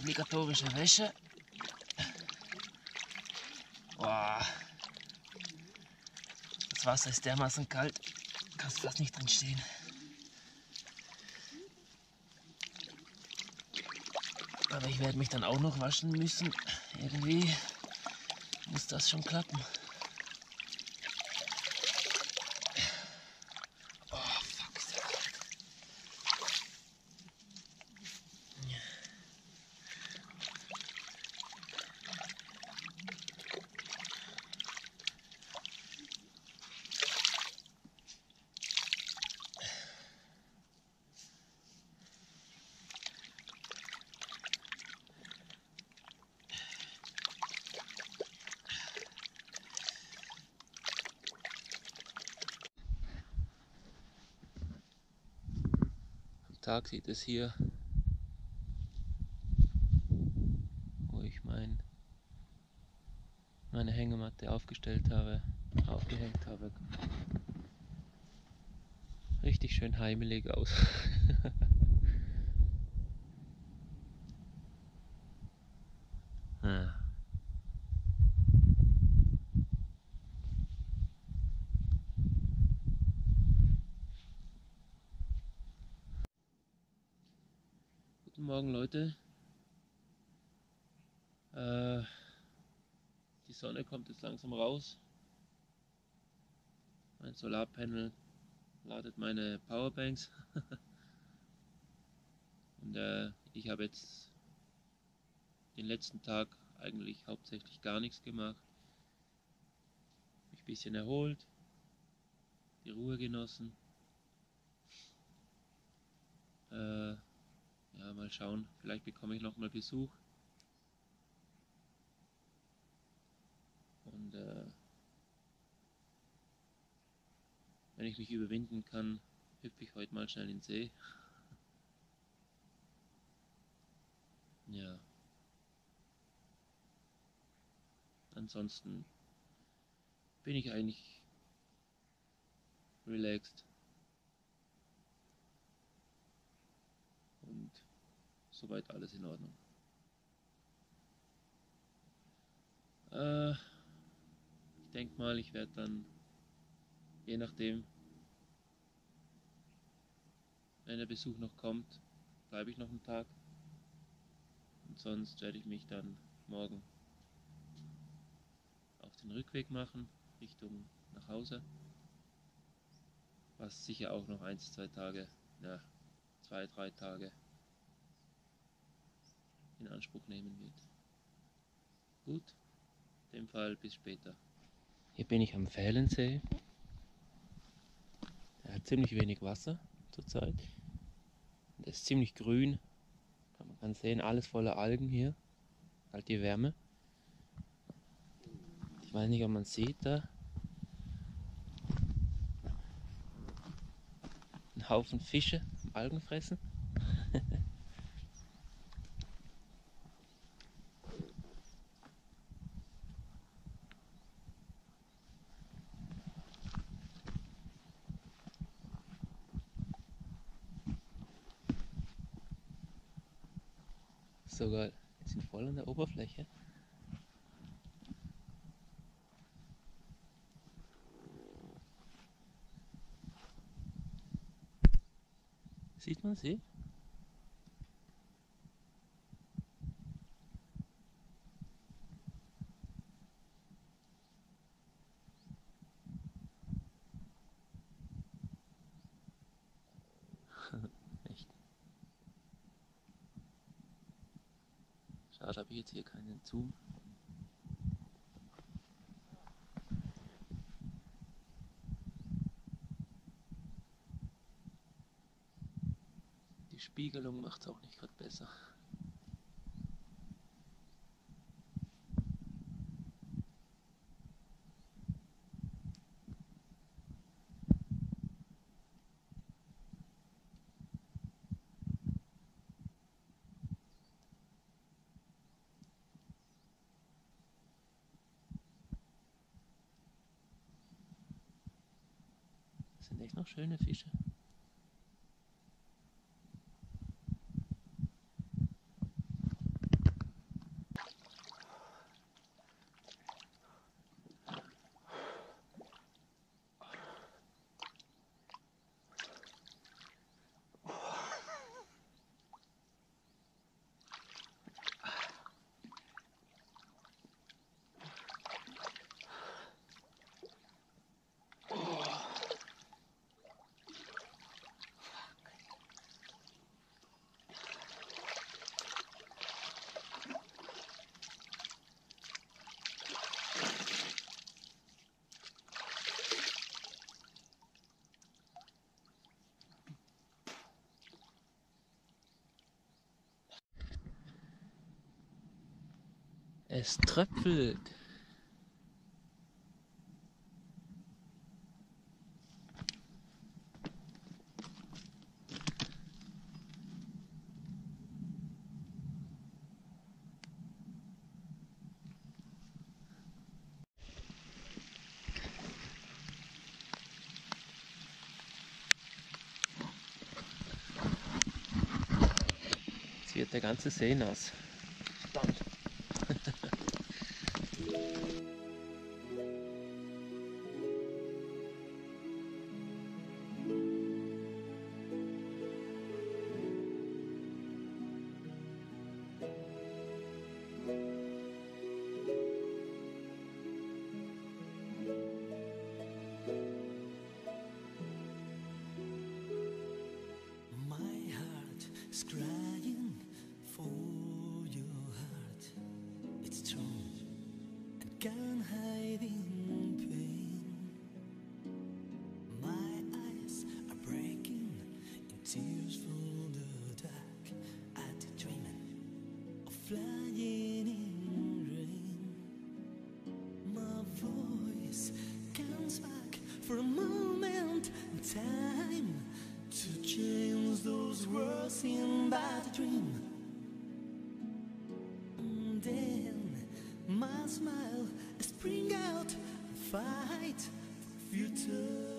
obligatorische Wäsche. Boah. Das Wasser ist dermaßen kalt, kannst fast nicht drin stehen. Aber ich werde mich dann auch noch waschen müssen. Irgendwie muss das schon klappen. Oh, fuck, ist der kalt. Am Tag sieht es hier, wo ich meine Hängematte aufgehängt habe, richtig schön heimelig aus. Ah. Guten Morgen, Leute. Die Sonne kommt jetzt langsam raus. Mein Solarpanel ladet meine Powerbanks. Und ich habe jetzt den letzten Tag eigentlich hauptsächlich gar nichts gemacht. Mich ein bisschen erholt, die Ruhe genossen. Ja, mal schauen, vielleicht bekomme ich noch mal Besuch. Und wenn ich mich überwinden kann, hüpfe ich heute mal schnell in den See. Ja. Ansonsten bin ich eigentlich relaxed und soweit alles in Ordnung. Ich denke mal, ich werde dann, je nachdem, wenn der Besuch noch kommt, bleibe ich noch einen Tag. Und sonst werde ich mich dann morgen auf den Rückweg machen, Richtung nach Hause. Was sicher auch noch 1, 2 Tage, ja, 2, 3 Tage in Anspruch nehmen wird. Gut, in dem Fall bis später. Hier bin ich am Fählensee. Er hat ziemlich wenig Wasser zurzeit. Der ist ziemlich grün. Man kann sehen, alles voller Algen hier. Halt die Wärme. Ich weiß nicht, ob man sieht da. Ein Haufen Fische, Algen fressen. So geil. Die sind voll an der Oberfläche. Sieht man sie? Echt. Schade, habe ich jetzt hier keinen Zoom. Die Spiegelung macht es auch nicht gerade besser. Das sind echt noch schöne Fische. Es tröpfelt. Jetzt wird der ganze See nass. Spannend. Is crying for your heart. It's strong and can't hide in pain. My eyes are breaking in tears for the dark. I'd dreaming of flying in rain. My voice comes back for a moment in time to change those words in bad dream. And then my smile spring out, fight for future.